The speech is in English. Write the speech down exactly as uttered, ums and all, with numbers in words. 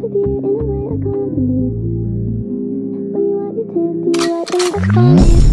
with you in a way I can't believe. When you wipe your tears, do you wipe them back for me?